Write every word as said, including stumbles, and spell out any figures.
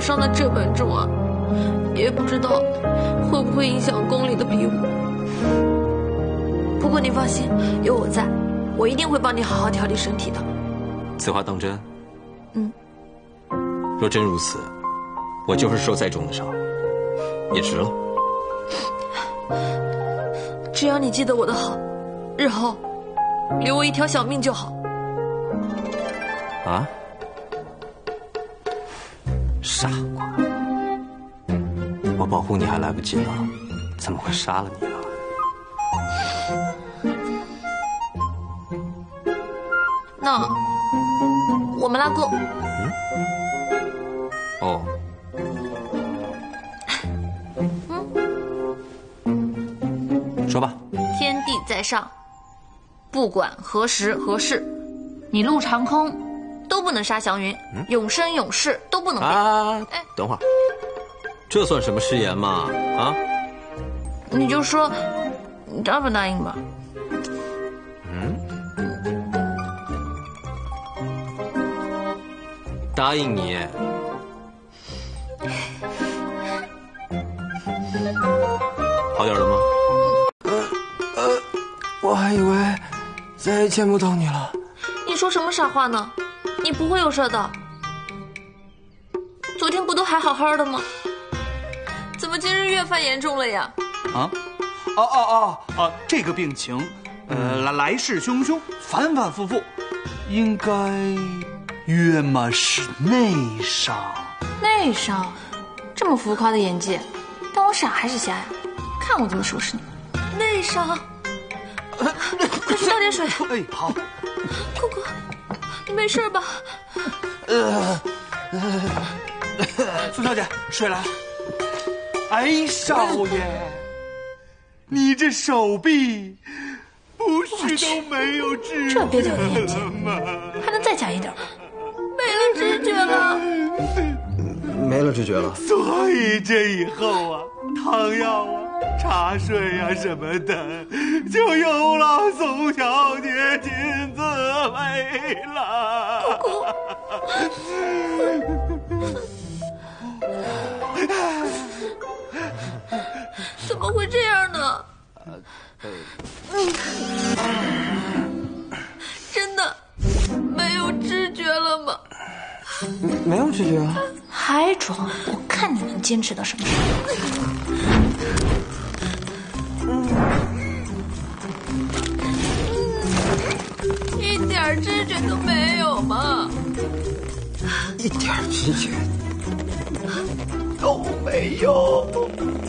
上的这本重啊，也不知道会不会影响宫里的比武。不过你放心，有我在，我一定会帮你好好调理身体的。 此话当真？ 嗯。 若真如此，我就是受再重的伤，也值了。 只要你记得我的好，日后留我一条小命就好。 啊？傻瓜！我保护你还来不及呢，怎么会杀了你啊？ 那我们拉钩。 嗯。哦。嗯。说吧。 天地在上，不管何时何事，你陆长空都不能杀祥云，嗯、永生永世都不能变。 啊！哎，等会儿，这算什么誓言嘛？啊？ 你就说，你答不答应吧？ 嗯。答应你。好点了吗？ 呃呃，我还以为再也见不到你了。 你说什么傻话呢？你不会有事的。昨天不都还好好的吗？怎么今日越发严重了呀？ 啊？哦哦哦哦，这个病情，呃，来来势汹汹，反反复复，应该约么是内伤。 内伤？这么浮夸的演技，当我傻还是瞎呀？看我怎么收拾你！内伤，快去倒点水。 哎，好。 姑姑，你没事吧？ 呃，苏小姐，水来。哎，少爷，你这手臂不是都没有知觉了吗？ 这蹩脚的演技，还能再假一点吗？没了知觉了。 没了知觉了。 所以这以后啊，汤药啊、茶水啊什么的，就由老宋小姐亲自喂了。 姑姑，怎么会这样呢？真的没有知觉了吗？ 没有知觉啊。 还装？我看你能坚持到什么时候。一点知觉都没有吗？ 一点知觉都没有。